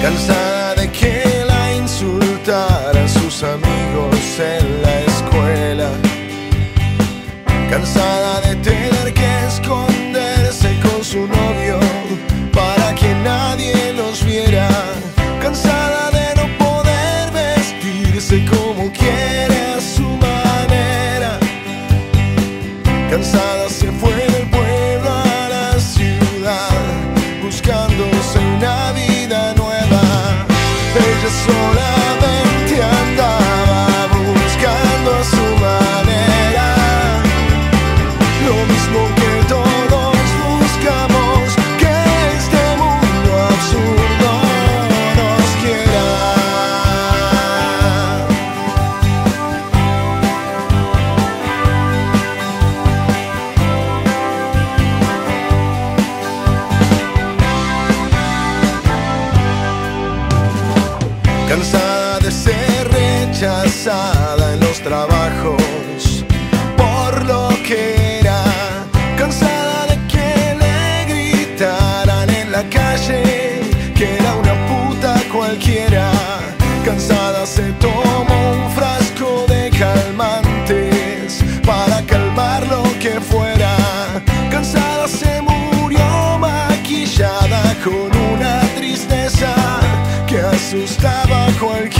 cansada de que la insultaran sus amigos en la escuela, cansada de tener que esconderse con su novio para que nadie los viera, cansada de no poder vestirse como quiere a su manera, cansada se fue del pueblo a la ciudad buscándose una vida nueva. Ella solamente andaba buscando a su manera lo mismo que todos buscamos, que este mundo absurdo nos quiera. Cansada de ser rechazada en los trabajos por lo que era, cansada de que le gritaran en la calle que era una puta cualquiera, cansada se tomó un frasco de calmantes para calmar lo que fuera, cansada se murió maquillada con una tristeza que asustaba a cualquiera.